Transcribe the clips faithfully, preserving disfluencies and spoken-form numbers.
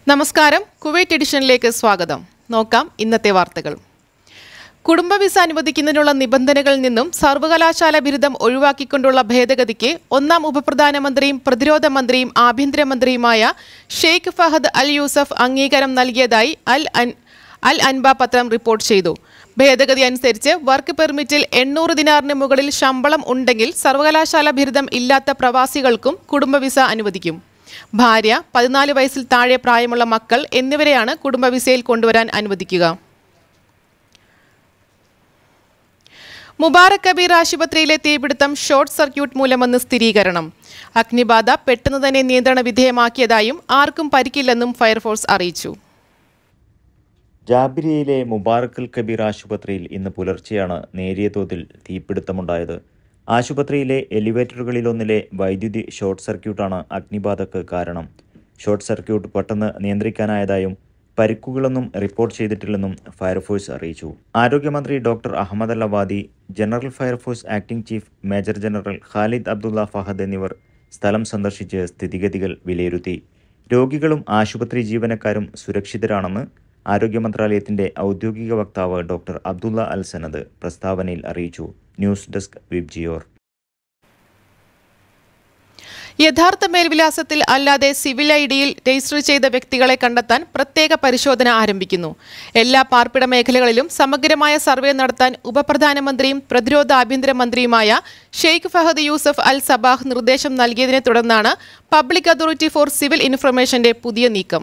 നമസ്കാരം, കുവൈറ്റ് എഡിഷനിലേക്ക് സ്വാഗതം. നോക്കാം ഇന്നത്തെ വാർത്തകൾ. കുടുംബ വിസ അനുവദിക്കുന്നതിനുള്ള നിബന്ധനകളിൽ നിന്നും സർവകലാശാല ബിരുദം ഒഴിവാക്കിക്കൊണ്ടുള്ള ഭേദഗതിക്ക് ഒന്നാം ഉപപ്രധാനമന്ത്രിയും പ്രതിരോധ മന്ത്രിയും ആഭ്യന്തരമന്ത്രിയുമായ ഷെയ്ഖ് ഫഹദ് അൽ യൂസഫ് അംഗീകാരം നൽകിയതായി അൽ അൻ അൽ അൻബ പത്രം റിപ്പോർട്ട് ചെയ്തു. ഭേദഗതി അനുസരിച്ച് വർക്ക് പെർമിറ്റിൽ എണ്ണൂറ് ദിനാറിന് മുകളിൽ ശമ്പളം ഉണ്ടെങ്കിൽ സർവകലാശാല ബിരുദം ഇല്ലാത്ത പ്രവാസികൾക്കും കുടുംബ വിസ അനുവദിക്കും. ഭാര്യ, പതിനാല് വയസ്സിൽ താഴെ പ്രായമുള്ള മക്കൾ എന്നിവരെയാണ് കുടുംബ വിസയിൽ കൊണ്ടുവരാൻ അനുവദിക്കുക. മുബാറക് കബീർ ആശുപത്രിയിലെ തീപിടുത്തം ഷോർട്ട് സർക്യൂട്ട് മൂലമെന്ന് സ്ഥിരീകരണം. അഗ്നിബാധ പെട്ടെന്ന് തന്നെ നിയന്ത്രണ വിധേയമാക്കിയതായും ആർക്കും പരിക്കില്ലെന്നും ഫയർഫോഴ്സ് അറിയിച്ചു. ജാബിരിയയിലെ മുബാറക് കബീർ ആശുപത്രിയിൽ ഇന്ന് പുലർച്ചെയാണ് നേരിയ തോതിൽ തീപിടുത്തമുണ്ടായത്. ആശുപത്രിയിലെ എലിവേറ്ററുകളിലൊന്നിലെ വൈദ്യുതി ഷോർട്ട് സർക്യൂട്ടാണ് അഗ്നിബാധക്ക് കാരണം. ഷോർട്ട് സർക്യൂട്ട് പെട്ടെന്ന് നിയന്ത്രിക്കാനായതായും പരിക്കുകളൊന്നും റിപ്പോർട്ട് ചെയ്തിട്ടില്ലെന്നും ഫയർഫോഴ്സ് അറിയിച്ചു. ആരോഗ്യമന്ത്രി doctor Ahmed Al Awadhi, general fire force acting chief major general Khalid Abdullah Fahad എന്നിവർ സ്ഥലം സന്ദർശിച്ച് സ്ഥിതിഗതികൾ വിലയിരുത്തി. രോഗികളും ആശുപത്രി ജീവനക്കാരും സുരക്ഷിതരാണെന്ന് ആരോഗ്യ മന്ത്രാലയത്തിന്റെ ഔദ്യോഗിക വക്താവ് ഡോക്ടർ അബ്ദുള്ള അൽ സനദ് പ്രസ്താവനയിൽ അറിയിച്ചു. News desk Vibgyor. യഥാർത്ഥ മേൽവിലാസത്തിൽ അല്ലാതെ സിവിൽ ഐ ഡിയിൽ രജിസ്റ്റർ ചെയ്ത വ്യക്തികളെ കണ്ടെത്താൻ പ്രത്യേക പരിശോധന ആരംഭിക്കുന്നു. എല്ലാ പാർപ്പിട മേഖലകളിലും സമഗ്രമായ സർവേ നടത്താൻ ഉപപ്രധാനമന്ത്രിയും പ്രതിരോധ ആഭ്യന്തരമന്ത്രിയുമായ Sheikh Fahad Yousef Al Sabah നിർദ്ദേശം നൽകിയതിനെ തുടർന്നാണ് പബ്ലിക് അതോറിറ്റി ഫോർ സിവിൽ ഇൻഫർമേഷന്റെ പുതിയ നീക്കം.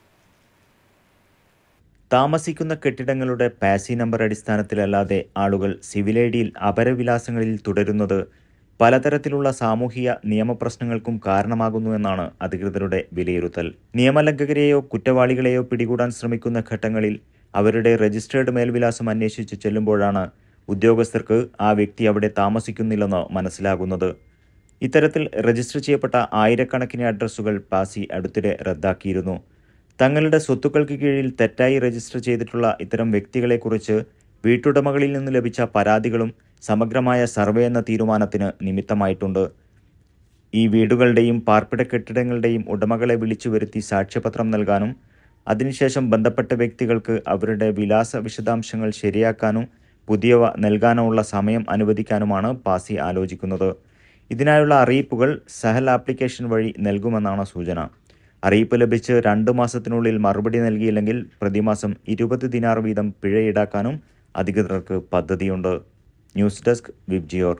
താമസിക്കുന്ന കെട്ടിടങ്ങളുടെ പാസി നമ്പർ അടിസ്ഥാനത്തിലല്ലാതെ ആളുകൾ സിവിൽ ഐ ഡിയിൽ അപരവിലാസങ്ങളിൽ തുടരുന്നത് പലതരത്തിലുള്ള സാമൂഹിക നിയമപ്രശ്നങ്ങൾക്കും കാരണമാകുന്നുവെന്നാണ് അധികൃതരുടെ വിലയിരുത്തൽ. നിയമലംഘകരെയോ കുറ്റവാളികളെയോ പിടികൂടാൻ ശ്രമിക്കുന്ന ഘട്ടങ്ങളിൽ അവരുടെ രജിസ്റ്റേർഡ് മേൽവിലാസം അന്വേഷിച്ച് ചെല്ലുമ്പോഴാണ് ഉദ്യോഗസ്ഥർക്ക് ആ വ്യക്തി അവിടെ താമസിക്കുന്നില്ലെന്ന് മനസ്സിലാകുന്നത്. ഇത്തരത്തിൽ രജിസ്റ്റർ ചെയ്യപ്പെട്ട ആയിരക്കണക്കിന് അഡ്രസ്സുകൾ പാസി അടുത്തിടെ റദ്ദാക്കിയിരുന്നു. തങ്ങളുടെ സ്വത്തുക്കൾക്ക് കീഴിൽ തെറ്റായി രജിസ്റ്റർ ചെയ്തിട്ടുള്ള ഇത്തരം വ്യക്തികളെക്കുറിച്ച് വീട്ടുടമകളിൽ നിന്ന് ലഭിച്ച പരാതികളും സമഗ്രമായ സർവേ എന്ന തീരുമാനത്തിന് നിമിത്തമായിട്ടുണ്ട്. ഈ വീടുകളുടെയും പാർപ്പിട കെട്ടിടങ്ങളുടെയും ഉടമകളെ വിളിച്ചു വരുത്തി സാക്ഷ്യപത്രം നൽകാനും അതിനുശേഷം ബന്ധപ്പെട്ട വ്യക്തികൾക്ക് അവരുടെ വിലാസ വിശദാംശങ്ങൾ ശരിയാക്കാനും പുതിയവ നൽകാനുമുള്ള സമയം അനുവദിക്കാനുമാണ് പാസി ആലോചിക്കുന്നത്. ഇതിനായുള്ള അറിയിപ്പുകൾ സഹൽ ആപ്ലിക്കേഷൻ വഴി നൽകുമെന്നാണ് സൂചന. അറിയിപ്പ് ലഭിച്ച് രണ്ടു മാസത്തിനുള്ളിൽ മറുപടി നൽകിയില്ലെങ്കിൽ പ്രതിമാസം ഇരുപത് ദിനാർ വീതം പിഴ ഈടാക്കാനും അധികൃതർക്ക് പദ്ധതിയുണ്ട്. News desk Vibgyor.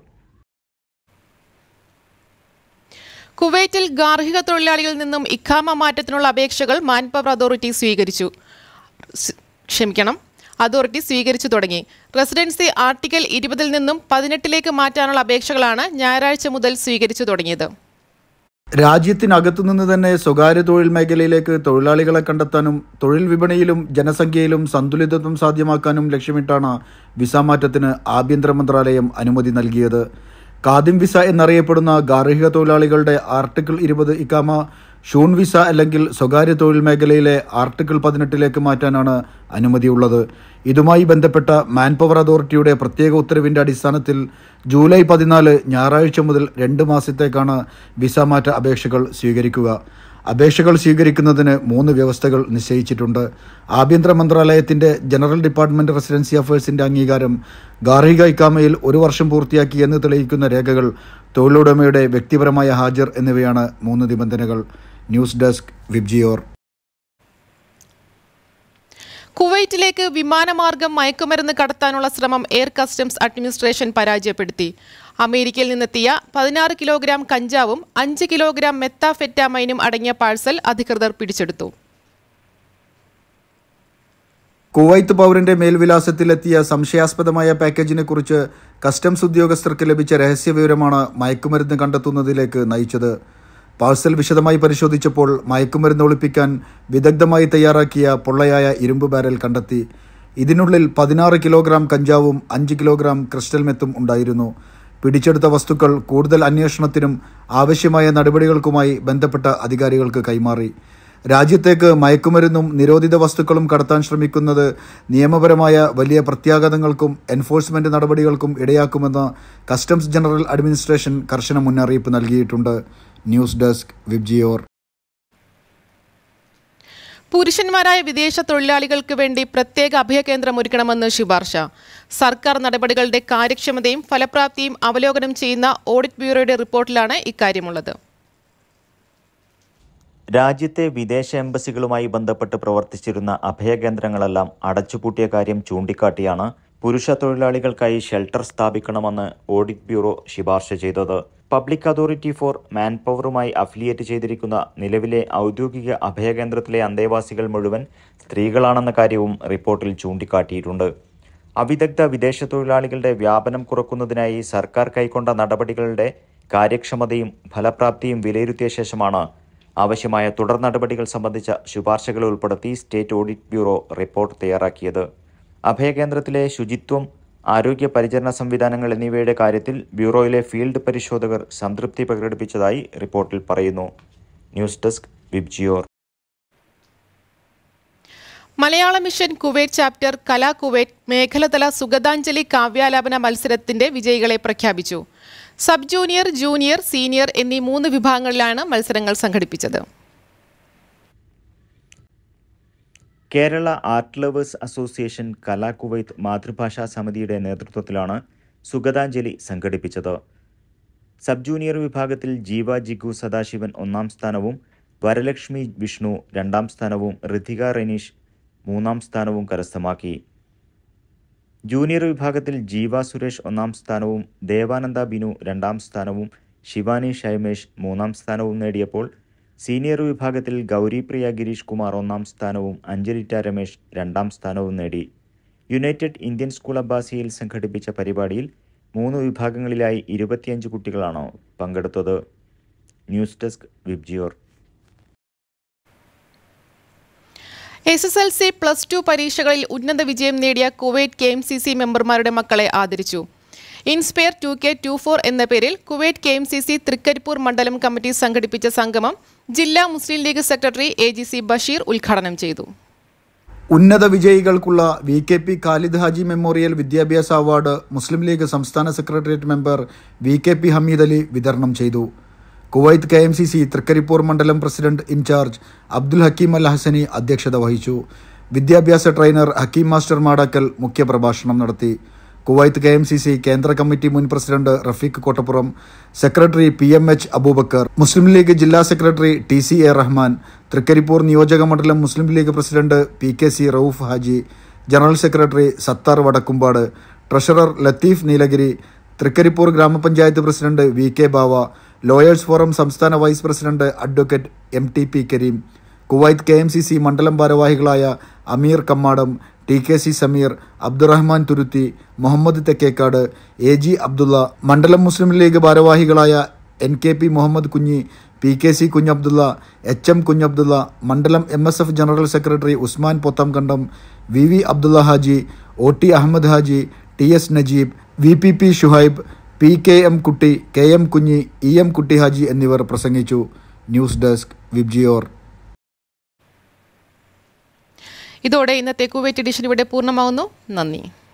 കുവൈറ്റിൽ ഗാർഹിക തൊഴിലാളികളിൽ നിന്നും ഇഖാമ മാറ്റത്തിനുള്ള അപേക്ഷകൾ മാൻപവർ അതോറിറ്റി സ്വീകരിച്ചു ക്ഷമിക്കണം അതോറിറ്റി സ്വീകരിച്ചു തുടങ്ങി. റെസിഡൻസി ആർട്ടിക്കിൾ ഇരുപതിൽ നിന്നും പതിനെട്ടിലേക്ക് മാറ്റാനുള്ള അപേക്ഷകളാണ് ഞായറാഴ്ച മുതൽ സ്വീകരിച്ചു തുടങ്ങിയത്. രാജ്യത്തിനകത്തുനിന്ന് തന്നെ സ്വകാര്യ തൊഴിൽ മേഖലയിലേക്ക് തൊഴിലാളികളെ കണ്ടെത്താനും തൊഴിൽ വിപണിയിലും ജനസംഖ്യയിലും സന്തുലിതത്വം സാധ്യമാക്കാനും ലക്ഷ്യമിട്ടാണ് വിസ മാറ്റത്തിന് ആഭ്യന്തര മന്ത്രാലയം അനുമതി നൽകിയത്. കാദിം വിസ എന്നറിയപ്പെടുന്ന ഗാർഹിക തൊഴിലാളികളുടെ ആർട്ടിക്കിൾ ഇരുപത് ഇക്കാമ ഷൂൺ വിസ അല്ലെങ്കിൽ സ്വകാര്യ തൊഴിൽ മേഖലയിലെ ആർട്ടിക്കിൾ പതിനെട്ടിലേക്ക് മാറ്റാനാണ് അനുമതിയുള്ളത്. ഇതുമായി ബന്ധപ്പെട്ട മാൻപവർ അതോറിറ്റിയുടെ പ്രത്യേക ഉത്തരവിന്റെ അടിസ്ഥാനത്തിൽ ജൂലൈ പതിനാല് ഞായറാഴ്ച മുതൽ രണ്ട് മാസത്തേക്കാണ് വിസ മാറ്റ അപേക്ഷകൾ സ്വീകരിക്കുക. അപേക്ഷകൾ സ്വീകരിക്കുന്നതിന് മൂന്ന് വ്യവസ്ഥകൾ നിശ്ചയിച്ചിട്ടുണ്ട്. ആഭ്യന്തര മന്ത്രാലയത്തിന്റെ ജനറൽ ഡിപ്പാർട്ട്മെന്റ് റെസിഡൻസി അഫയേഴ്സിന്റെ അംഗീകാരം, ഗാർഹിക ഇക്കാമയിൽ ഒരു വർഷം പൂർത്തിയാക്കി എന്ന് തെളിയിക്കുന്ന രേഖകൾ, തൊഴിലുടമയുടെ വ്യക്തിപരമായ ഹാജർ എന്നിവയാണ് മൂന്ന് നിബന്ധനകൾ. News desk Vibgyor. കുവൈറ്റിലേക്ക് വിമാനമാർഗം മയക്കുമരുന്ന് കടത്താനുള്ള ശ്രമം എയർ കസ്റ്റംസ് അഡ്മിനിസ്ട്രേഷൻ പരാജയപ്പെടുത്തി. അമേരിക്കയിൽ നിന്നെത്തിയ പതിനാറ് കിലോഗ്രാം കഞ്ചാവും അഞ്ച് കിലോഗ്രാം മെത്താഫെറ്റാമൈനും അടങ്ങിയ പാഴ്സൽ അധികൃതർ പിടിച്ചെടുത്തു. കുവൈത്ത് പൗരന്റെ മേൽവിലാസത്തിലെത്തിയ സംശയാസ്പദമായ പാക്കേജിനെ കുറിച്ച് കസ്റ്റംസ് ഉദ്യോഗസ്ഥർക്ക് ലഭിച്ച രഹസ്യവിവരമാണ് മയക്കുമരുന്ന് കണ്ടെത്തുന്നതിലേക്ക് നയിച്ചത്. പാഴ്സൽ വിശദമായി പരിശോധിച്ചപ്പോൾ മയക്കുമരുന്ന് ഒളിപ്പിക്കാൻ വിദഗ്ധമായി തയ്യാറാക്കിയ പൊള്ളയായ ഇരുമ്പ് ബാരൽ കണ്ടെത്തി. ഇതിനുള്ളിൽ പതിനാറ് കിലോഗ്രാം കഞ്ചാവും അഞ്ച് കിലോഗ്രാം ക്രിസ്റ്റൽ മെത്തും ഉണ്ടായിരുന്നു. പിടിച്ചെടുത്ത വസ്തുക്കൾ കൂടുതൽ അന്വേഷണത്തിനും ആവശ്യമായ നടപടികൾക്കുമായി ബന്ധപ്പെട്ട അധികാരികൾക്ക് കൈമാറി. രാജ്യത്തേക്ക് മയക്കുമരുന്നും നിരോധിത വസ്തുക്കളും കടത്താൻ ശ്രമിക്കുന്നത് നിയമപരമായ വലിയ പ്രത്യാഘാതങ്ങൾക്കും എൻഫോഴ്സ്മെന്റ് നടപടികൾക്കും ഇടയാക്കുമെന്ന് കസ്റ്റംസ് ജനറൽ അഡ്മിനിസ്ട്രേഷൻ കർശന മുന്നറിയിപ്പ് നൽകിയിട്ടുണ്ട്. News desk VIBGYOR. പുരുഷന്മാരായ വിദേശ തൊഴിലാളികൾക്ക് വേണ്ടി പ്രത്യേക അഭയകേന്ദ്രം ഒരുക്കണമെന്ന് ശുപാർശ. സർക്കാർ നടപടികളുടെ കാര്യക്ഷമതയും ഫലപ്രാപ്തിയും അവലോകനം ചെയ്യുന്ന ഓഡിറ്റ് ബ്യൂറോയുടെ റിപ്പോർട്ടിലാണ് ഇക്കാര്യമുള്ളത്. രാജ്യത്തെ വിദേശ എംബസികളുമായി ബന്ധപ്പെട്ട് പ്രവർത്തിച്ചിരുന്ന അഭയകേന്ദ്രങ്ങളെല്ലാം അടച്ചുപൂട്ടിയ കാര്യം ചൂണ്ടിക്കാട്ടിയാണ് പുരുഷ തൊഴിലാളികൾക്കായി ഷെൽട്ടർ സ്ഥാപിക്കണമെന്ന് ഓഡിറ്റ് ബ്യൂറോ ശുപാർശ ചെയ്തത്. പബ്ലിക് അതോറിറ്റി ഫോർ മാൻ പവറുമായി അഫിലിയേറ്റ് ചെയ്തിരിക്കുന്ന നിലവിലെ ഔദ്യോഗിക അഭയകേന്ദ്രത്തിലെ അന്തേവാസികൾ മുഴുവൻ സ്ത്രീകളാണെന്ന കാര്യവും റിപ്പോർട്ടിൽ ചൂണ്ടിക്കാട്ടിയിട്ടുണ്ട്. അവിദഗ്ധ വിദേശ തൊഴിലാളികളുടെ വ്യാപനം കുറയ്ക്കുന്നതിനായി സർക്കാർ കൈക്കൊണ്ട നടപടികളുടെ കാര്യക്ഷമതയും ഫലപ്രാപ്തിയും വിലയിരുത്തിയ ശേഷമാണ് ആവശ്യമായ തുടർ നടപടികൾ സംബന്ധിച്ച ശുപാർശകൾ ഉൾപ്പെടുത്തി സ്റ്റേറ്റ് ഓഡിറ്റ് ബ്യൂറോ റിപ്പോർട്ട് തയ്യാറാക്കിയത്. അഭയകേന്ദ്രത്തിലെ ശുചിത്വം, ആരോഗ്യ പരിചരണ സംവിധാനങ്ങൾ എന്നിവയുടെ കാര്യത്തിൽ ബ്യൂറോയിലെ ഫീൽഡ് പരിശോധകർ സംതൃപ്തി പ്രകടിപ്പിച്ചതായി റിപ്പോർട്ടിൽ പറയുന്നു. News desk Vibgyor. Malayala mission Kuwait chapter Kala Kuwait മേഖലതല സുഗതാഞ്ജലി കാവ്യാലാപന മത്സരത്തിന്റെ വിജയികളെ പ്രഖ്യാപിച്ചു. സബ് ജൂനിയർ, ജൂനിയർ, സീനിയർ എന്നീ മൂന്ന് വിഭാഗങ്ങളിലാണ് മത്സരങ്ങൾ സംഘടിപ്പിച്ചത്. Kerala art lovers association Kala Kuwait മാതൃഭാഷാ സമിതിയുടെ നേതൃത്വത്തിലാണ് സുഗതാഞ്ജലി സംഘടിപ്പിച്ചത്. സബ് ജൂനിയർ വിഭാഗത്തിൽ ജീവ ജിഗു സദാശിവൻ ഒന്നാം സ്ഥാനവും വരലക്ഷ്മി വിഷ്ണു രണ്ടാം സ്ഥാനവും ഋതിക റെനീഷ് മൂന്നാം സ്ഥാനവും കരസ്ഥമാക്കി. ജൂനിയർ വിഭാഗത്തിൽ ജീവ സുരേഷ് ഒന്നാം സ്ഥാനവും ദേവാനന്ദ ബിനു രണ്ടാം സ്ഥാനവും ശിവാനി ഷൈമേഷ് മൂന്നാം സ്ഥാനവും നേടിയപ്പോൾ സീനിയർ വിഭാഗത്തിൽ ഗൗരിപ്രിയ ഗിരീഷ് കുമാർ ഒന്നാം സ്ഥാനവും അഞ്ജലിറ്റ രമേശ് രണ്ടാം സ്ഥാനവും നേടി. യുണൈറ്റഡ് ഇന്ത്യൻ സ്കൂൾ അബ്ബാസിയയിൽ സംഘടിപ്പിച്ച പരിപാടിയിൽ മൂന്ന് വിഭാഗങ്ങളിലായി ഇരുപത്തിയഞ്ച് കുട്ടികളാണ് പങ്കെടുത്തത്. News desk Vibgyor. S S L C plus two പരീക്ഷകളിൽ ഉന്നത വിജയം നേടിയ Kuwait K M C C മെമ്പർമാരുടെ മക്കളെ ആദരിച്ചു. Inspire two K two four എന്ന പേരിൽ Kuwait K M C C Trikaripur മണ്ഡലം കമ്മിറ്റി സംഘടിപ്പിച്ച സംഗമം ജില്ലാ Muslim League secretary A G C Basheer ഉദ്ഘാടനം ചെയ്തു. ഉന്നത വിജയികൾക്കുള്ള V K P Khalid Haji memorial വിദ്യാഭ്യാസ അവാർഡ് മുസ്ലിം ലീഗ് സംസ്ഥാന secretariat member V K P Hameed Ali വിതരണം ചെയ്തു. Kuwait K M C C Trikaripur മണ്ഡലം പ്രസിഡന്റ് ഇൻചാർജ് അബ്ദുൽ ഹക്കീം അൽ ഹസനി അധ്യക്ഷത വഹിച്ചു. വിദ്യാഭ്യാസ ട്രെയിനർ ഹക്കീം മാസ്റ്റർ മാടാക്കൽ മുഖ്യപ്രഭാഷണം നടത്തി. Kuwait K M C C കേന്ദ്ര കമ്മിറ്റി മുൻ president Rafeeq Kottappuram, secretary P M H Aboobacker, Muslim League ജില്ലാ secretary T C A Rahman, Trikaripur നിയോജക മണ്ഡലം Muslim League president P K C Rauf Haji, general secretary Sathar Vadakkumpad, treasurer Latheef Nilgiri, Trikaripur ഗ്രാമപഞ്ചായത്ത് president V K Bava, lawyers forum സംസ്ഥാന vice president advocate M T P Kareem, Kuwait K M C C മണ്ഡലം ഭാരവാഹികളായ Ameer Kammadam, T K C Sameer, Abdurahman Thuruthi, Muhammad Thekkekkad, A G Abdulla, മണ്ഡലം മുസ്ലിം ലീഗ് ഭാരവാഹികളായ N K P Muhammad Kunhi, P K C Kunhabdulla, H M Kunhabdulla, മണ്ഡലം M S F general secretary Usman Pothamkandam, V V Abdulla Haji, O T Ahmed Haji, T S Najeeb, V P P Shuhaib, P K M Kutty, K M Kunhi, E M Kutty Haji എന്നിവർ പ്രസംഗിച്ചു. News desk Vibgyor. ഇതോടെ ഇന്നത്തെ Kuwait edition ഇവിടെ പൂർണ്ണമാവുന്നു. നന്ദി.